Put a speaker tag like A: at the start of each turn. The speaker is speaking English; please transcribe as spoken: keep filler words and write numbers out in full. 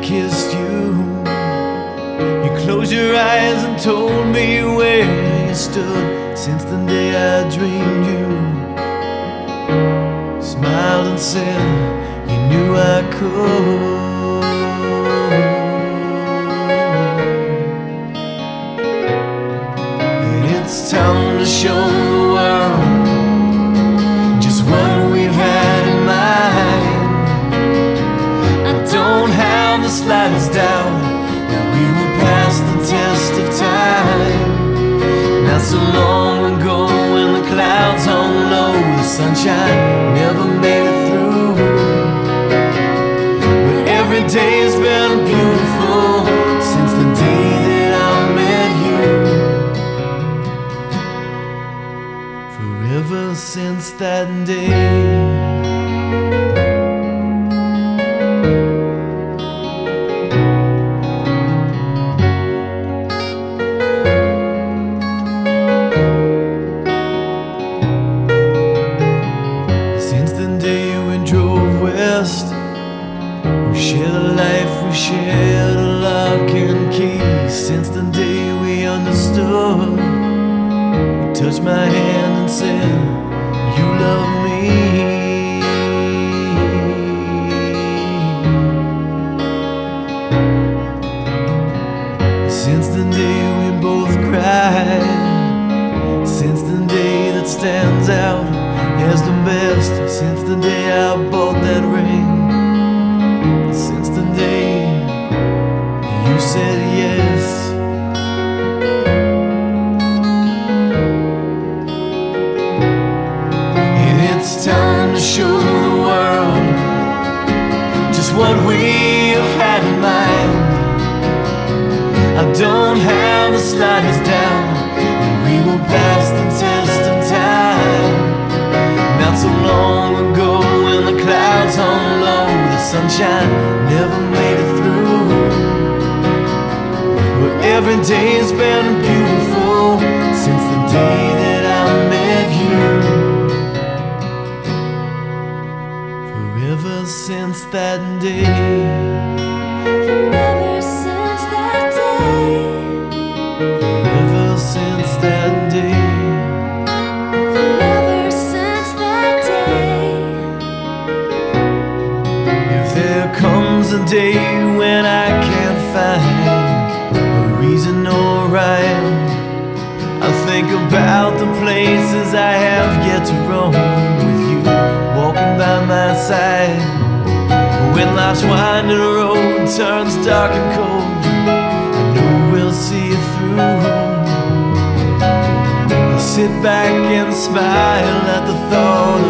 A: kissed you. You closed your eyes and told me where you stood since the day I dreamed you. Smiled and said you knew I could. And it's time to show the world just what we've had in mind. I don't have the slightest doubt that we will pass the test of time. Not so long ago when the clouds hung low, the sunshine never made it through. But every day's been beautiful since the day that I met you. Forever since that day. We shared a life, we shared a lock and key. Since the day we understood, you touched my hand and said, you love me. Since the day we both cried, since the day that stands out as the best, since the day I bought that ring, since the day you said yes. And it's time to show the world just what we have had in mind. I don't have the slightest doubt that we will pass the test of time. Not so long ago when the clouds hung low, the sunshine never made it through. But every day's been beautiful since the day that I met you. Forever since that day.
B: Forever since that day.
A: Forever since that day.
B: Forever since that day.
A: If there comes a day when I can't find a reason or rhyme, I'll think about the places I have yet to roam with you walking by my side. When life's winding road turns dark and cold, I know we'll see it through. I'll sit back and smile at the thought